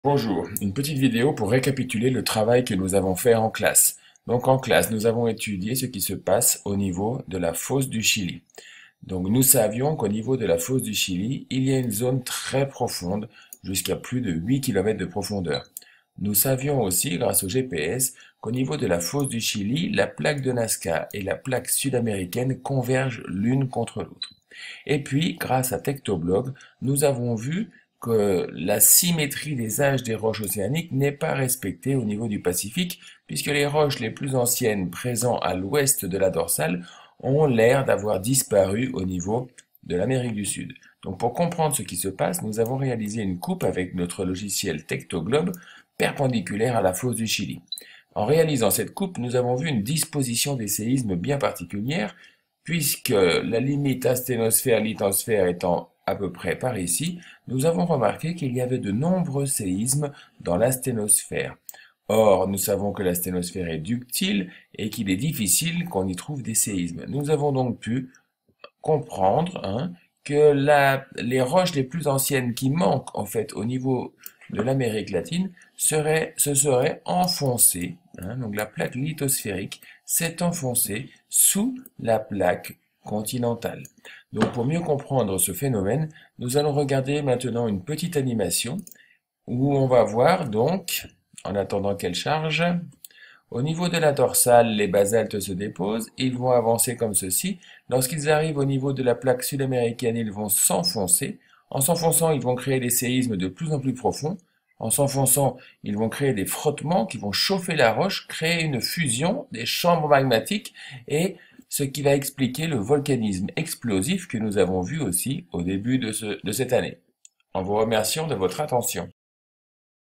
Bonjour, une petite vidéo pour récapituler le travail que nous avons fait en classe. Donc en classe, nous avons étudié ce qui se passe au niveau de la fosse du Chili. Donc nous savions qu'au niveau de la fosse du Chili, il y a une zone très profonde, jusqu'à plus de 8 km de profondeur. Nous savions aussi, grâce au GPS, qu'au niveau de la fosse du Chili, la plaque de Nazca et la plaque sud-américaine convergent l'une contre l'autre. Et puis, grâce à Tectoblog, nous avons vu que la symétrie des âges des roches océaniques n'est pas respectée au niveau du Pacifique, puisque les roches les plus anciennes présentes à l'ouest de la dorsale ont l'air d'avoir disparu au niveau de l'Amérique du Sud. Donc pour comprendre ce qui se passe, nous avons réalisé une coupe avec notre logiciel Tectoglobe perpendiculaire à la fosse du Chili. En réalisant cette coupe, nous avons vu une disposition des séismes bien particulière, puisque la limite asténosphère-lithosphère étant à peu près par ici, nous avons remarqué qu'il y avait de nombreux séismes dans l'asténosphère. Or, nous savons que l'asténosphère est ductile et qu'il est difficile qu'on y trouve des séismes. Nous avons donc pu comprendre que les roches les plus anciennes qui manquent en fait au niveau de l'Amérique latine se seraient enfoncées. Donc la plaque lithosphérique s'est enfoncée sous la plaque continentale. Donc pour mieux comprendre ce phénomène, nous allons regarder maintenant une petite animation où on va voir donc, en attendant qu'elle charge, au niveau de la dorsale, les basaltes se déposent, ils vont avancer comme ceci. Lorsqu'ils arrivent au niveau de la plaque sud-américaine, ils vont s'enfoncer. En s'enfonçant, ils vont créer des séismes de plus en plus profonds. En s'enfonçant, ils vont créer des frottements qui vont chauffer la roche, créer une fusion des chambres magmatiques et ce qui va expliquer le volcanisme explosif que nous avons vu aussi au début de cette année. En vous remerciant de votre attention.